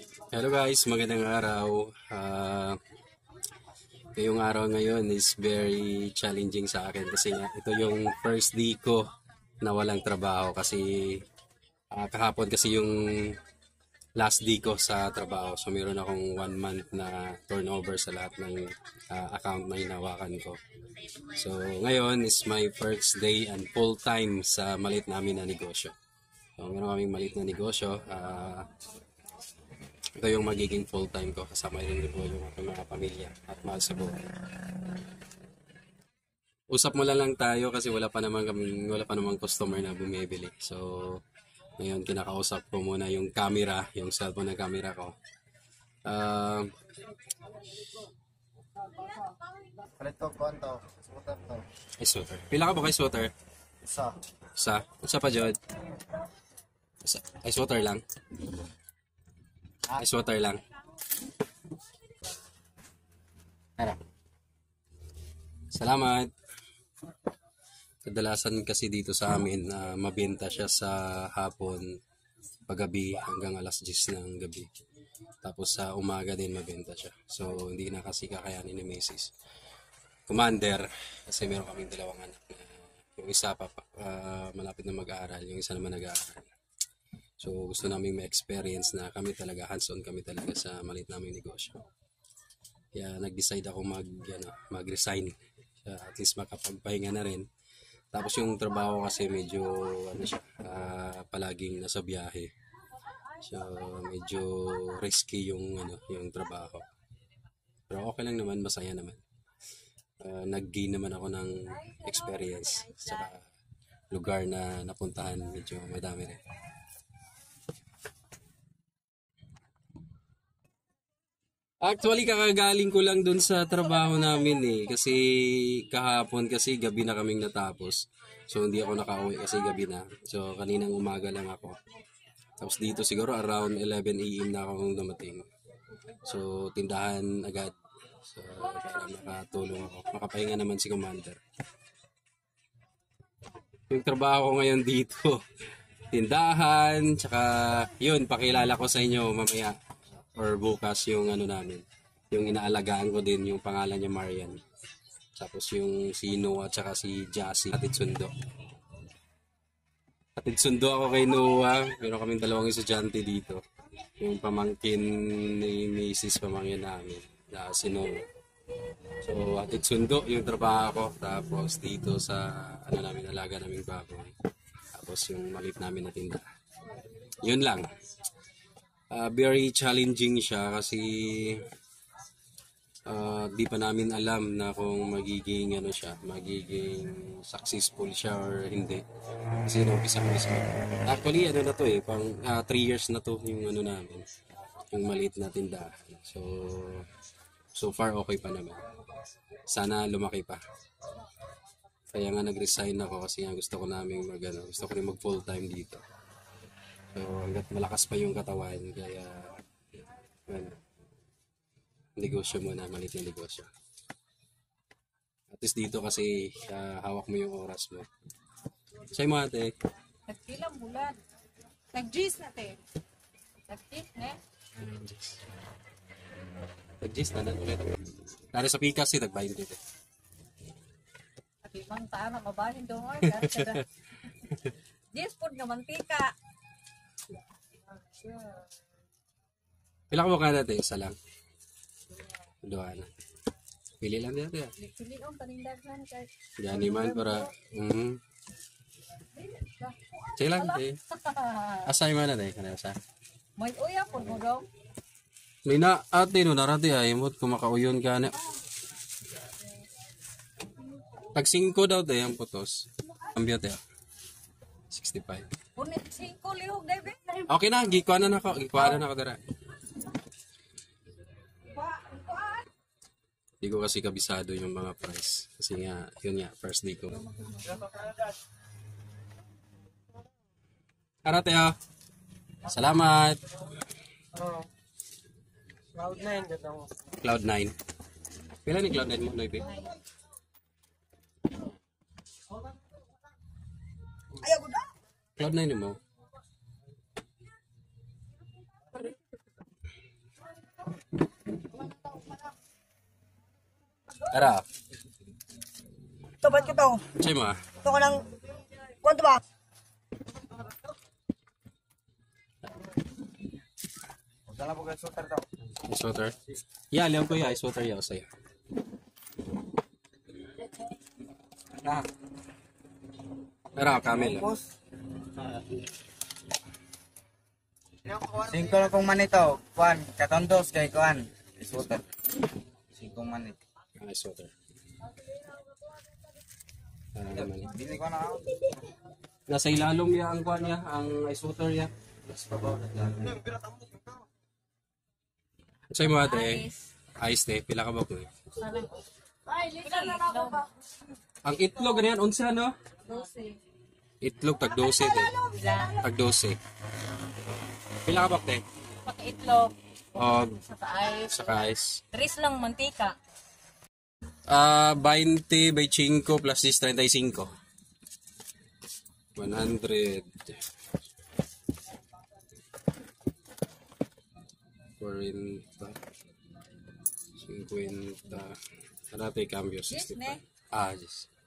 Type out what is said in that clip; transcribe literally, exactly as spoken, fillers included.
Hello guys, magandang araw. Uh, ngayong araw ngayon is very challenging sa akin kasi nga, ito yung first day ko na walang trabaho kasi uh, kahapon kasi yung last day ko sa trabaho. So meron akong one month na turnover sa lahat ng uh, account na hinawakan ko. So ngayon is my first day and full time sa maliit namin na negosyo. So meron kaming maliit na negosyo. Uh, Ito yung magiging full-time ko. Kasama rin po yung aking mga pamilya at mahal sa buhay. Usap mo lang tayo kasi wala pa naman kami, wala pa namang customer na bumibili. So, ngayon kinakausap ko muna yung camera, yung cellphone ng camera ko. Uh, Palit to, kuhan to. Sweater to. Ay, sweater. Pila ka ba kay sweater? Isa. Isa? Isa pa, Jod? Isa. Ay, sweater lang? Ay, sweater lang. Tara. Salamat. Kadalasan kasi dito sa amin na uh, mabenta siya sa hapon, paggabi hanggang alas diyes ng gabi. Tapos sa umaga din mabenta siya. So hindi na kasi kakayanin ni Macy's. Commander, kasi meron kaming dalawang anak na yung isa pa uh, malapit na mag-aaral, yung isa naman nag-aaral. So gusto namin ma-experience na kami talaga, hands-on kami talaga sa maliit naming negosyo. Kaya nag-decide ako mag, ano, mag-resign. At least makapagpahinga na rin. Tapos yung trabaho kasi medyo ano siya, uh, palaging nasa biyahe. So medyo risky yung ano, yung trabaho. Pero okay lang naman, masaya naman. Uh, nag-gain naman ako ng experience sa lugar na napuntahan, medyo madami rin. Actually, kakagaling ko lang dun sa trabaho namin eh. Kasi kahapon kasi gabi na kaming natapos. So, hindi ako nakauwi kasi gabi na. So, kaninang umaga lang ako. Tapos dito siguro around eleven a m na akong dumating. So, tindahan agad. So, para makatulong ako. Makapahinga naman si Commander. Yung trabaho ko ngayon dito, tindahan, tsaka yun, pakilala ko sa inyo mamaya. Or bukas yung ano namin, yung inaalagaan ko din, yung pangalan niya Marian. Tapos yung si Noah at saka si Jassy, atid sundo. Atid sundo ako kay Noah, meron kaming dalawang estudyante dito. Yung pamangkin ni Missus pamangkin namin, na si Noah. So atid sundo yung trabaho ko, tapos dito sa ano namin, alaga naming baboy. Tapos yung maliit namin na tinda. Yun lang. Uh, very challenging siya kasi uh, di pa namin alam na kung magiging ano siya, magiging successful siya or hindi. Kasi no, isa kami sa actually ano na to eh, pang three uh, years na to yung ano namin, yung maliit na tindahan. So so far okay pa naman. Sana lumaki pa. Kaya nga nag-resign ako kasi nga gusto ko namin mag ano, gusto ko rin mag full time dito. So, hanggat malakas pa yung katawan, kaya, ano, negosyo muna, maliit na negosyo. At least dito kasi, uh, hawak mo yung oras mo. Sa'yo mo ate? Nagkilang bulan. Nag-gis na te. Nag-gis na. Nag-gis na na ulit. Dari sa pikas si tagbayin dito. At ibang taan na mabahin doon. Gis po nga mantika. Pila ko ka natin? Isa lang. Dua na. Pili lang din natin. Pili ang panindagan kay. Yan man para. Mm. Sige lang. Eh. Asay man natin. Kanina sa. May uya po mo daw. May na ate no narati ay mo kumakauyon ka na. Tag singko daw tayo ang putos. Ambyo tayo. sixty-five. Punit singko lihog na be. Okay na, gikuha na na ako. Gikuha na na ako dara. Hindi ko kasi kabisado yung mga price. Kasi nga, yun nga, first day ko. Arate ha. Salamat. Cloud nine gatong. Cloud nine. Pila ni Cloud nine mo, Noy? Ayaw ko na. Cloud nine mo. Ara, Ito, ba't ko to? chay mo ah. Ito ka ng... Kwanto ba? Dala po kayo shooter daw. Ice water. Yeah, liyaw ko ya. Ice water yaw sa'yo. Na. Ara, camel. ah. Boss. Singko na kong manito. Kuan, katondos kay kuan. Shooter. Singkong manit. Ah, ice water. Ah, naman. Bili ko na ako. Nasa ilalom ya ang kwan ya, ang ice water ya. Mas babaw na dyan. Sa'yo mo ate, ice te, pila ka ba ko? Ang itlog na yan, unsa no? Itlog, tag dose te. Tag dose. Pila ka ba te? Pag-itlog, O, saka ice. saka ice. Tris lang mantika. Ah, twenty by five plus this thirty-five. one hundred. forty. fifty. Ano tayo cambio? sixty-five. Ah, yes.